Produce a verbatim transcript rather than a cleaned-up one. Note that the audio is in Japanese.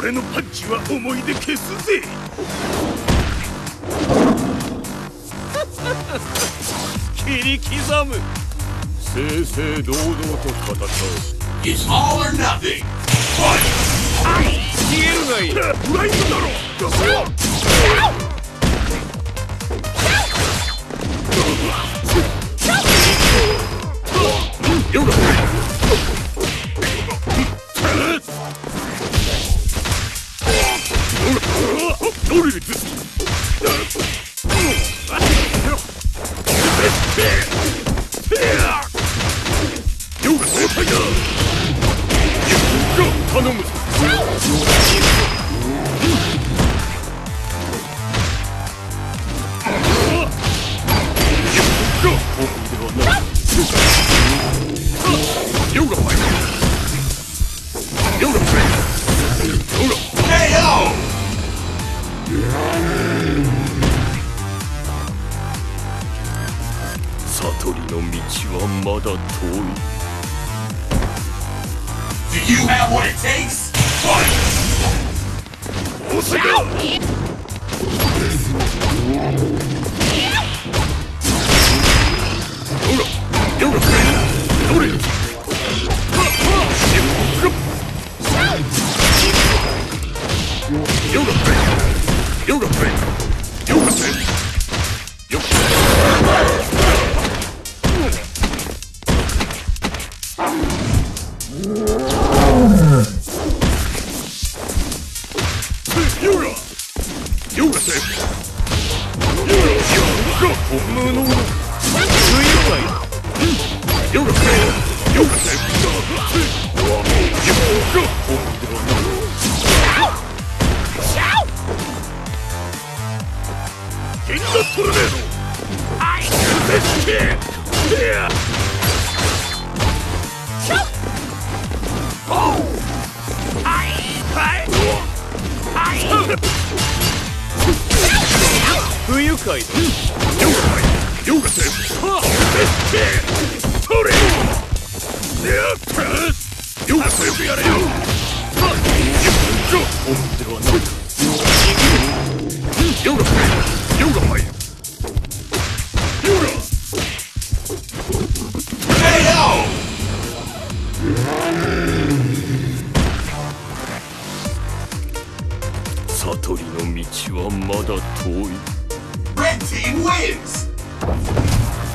俺のパンチは思い出消すぜ。切り刻む。正々堂々と戦う。 It's all or nothing. Fight! 消えるがいい。ブラインドだろ。どうしよう。よろ。どれです。よが正解だ。頼む。よが前。よが前。よが。ケーオー。悟りの道はまだ遠い。 Do you have what it takes? Fight! おせが。よが。よが。どれ。よが。よが。よが。よが。不愉快だ。ヨガマイ、ヨガセブ。トレ。ヨガセブやれよ。本気ではないか。ヨガマイ、ヨガマイ。ヨガ。エイオ。悟りの道はまだ遠い。 Red team wins!